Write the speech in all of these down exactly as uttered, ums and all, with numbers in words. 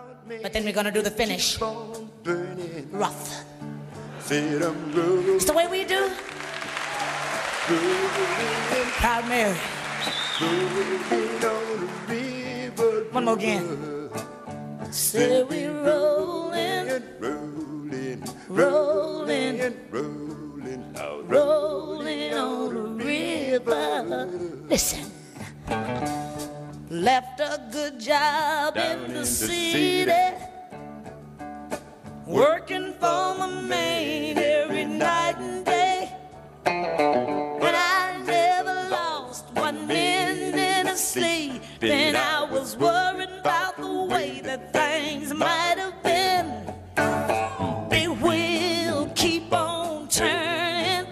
but then we're gonna do the finish. Rough. It's the way we do. Proud Mary. One more again. Say we rolling, rolling, rolling, rolling, rolling on the river. Listen. Left a good job in the city, working for my man every night and day. But I never lost one minute of sleep. Then I was worried about the way that things might have been. They will keep on turning.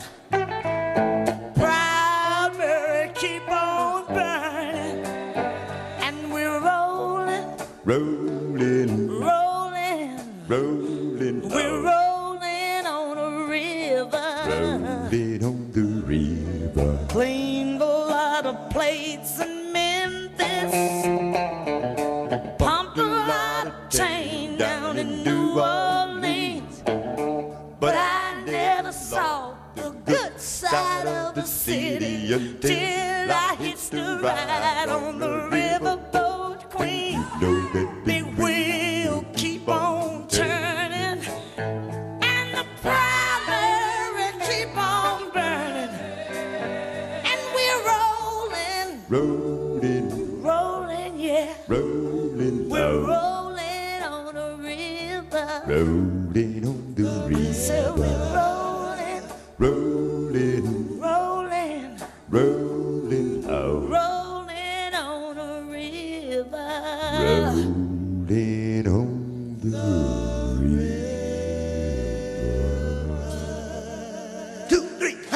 Proud Mary, keep on burning. And we're rolling, rolling, rolling, rolling. We're rolling on a river, rolling on the river. Cleaned a lot of plates in Memphis, pumped a lot of chain down in New Orleans, but I never saw the good side of the city until I hitched the ride on the riverboat Queen. They will keep on turning, and the Proud Mary keep on burning, and we're rolling, rolling, rolling, yeah, rolling. We're rolling on the river, rolling on the river. So we're rolling, rolling, rolling, rolling, oh, rolling on the river, rolling on the river. Two, three, ha!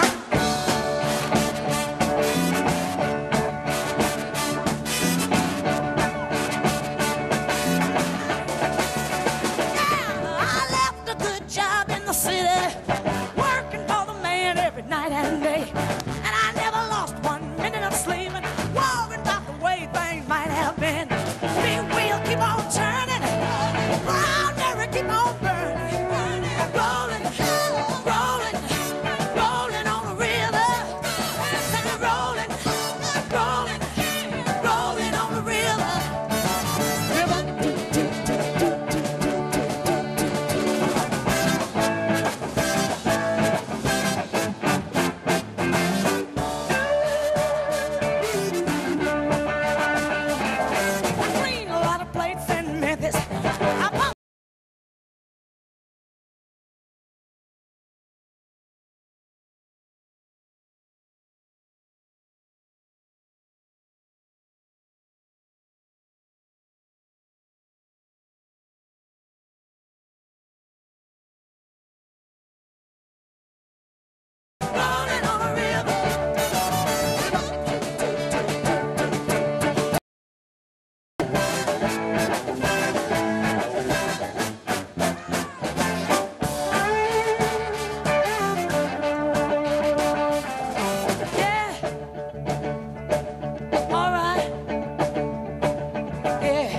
I left a good job in the city, working for the man every night and day. And I never lost one minute of sleep, worrying about the way things might have been. We will keep on turning, Proud Mary keep on burning, rolling, rolling, rolling on the river. Rolling, rolling, rolling on the river. River. I cleaned a lot of plates in Memphis. I pumped rolling on the river. Yeah. All right. Yeah.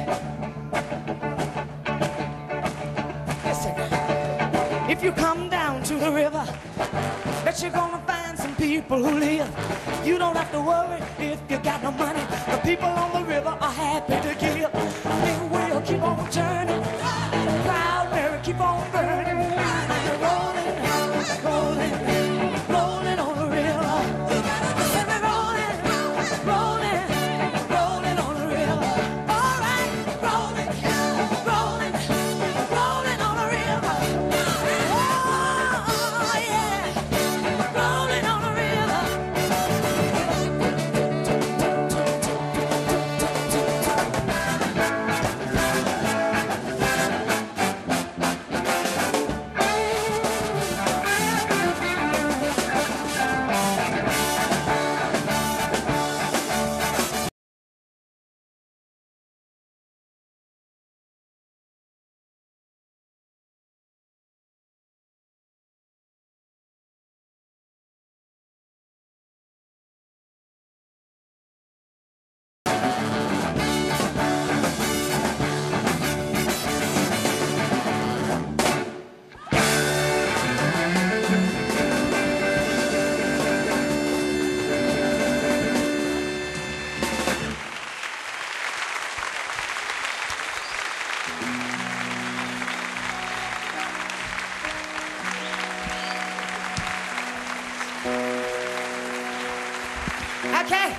Listen. If you come down to the river, bet you're gonna find some people who live. You don't have to worry if you got no money. The people on the river are happy to give. They will keep on turning. Proud Mary keep on burning. Rolling, rolling, rolling on the river. We're rolling, rolling, rolling on the river. All right, rolling, rolling, rolling on the river. Oh, yeah, rolling on the river. Okay.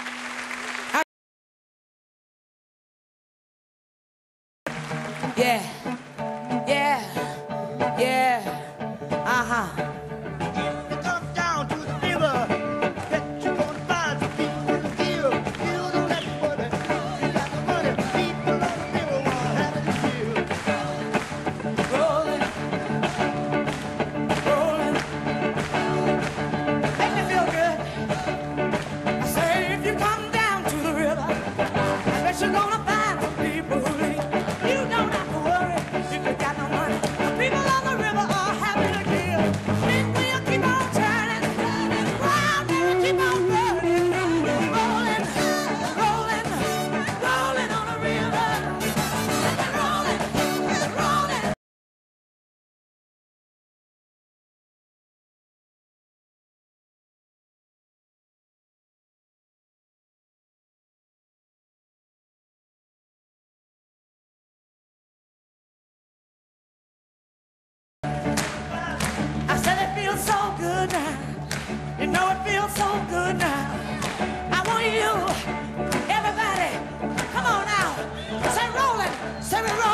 Yeah. Yeah. Yeah. Uh-huh. If you come down to the river, bet you're gonna find some people to kill. You don't have to worry. You got the money. People on the river want having to chill. Rolling. Rolling. Make me feel good. I say if you come down to the river, I bet you're gonna find some people who leave. You don't have to worry if you got no money. The people on the river are happy to give. Then we'll keep on turning, turning round and we'll keep on burning, rolling, rolling, rolling on the river, rolling, rolling. I said it feels so good now. You know it feels so good now. I want you, everybody, come on now. Say rolling, say we rolling.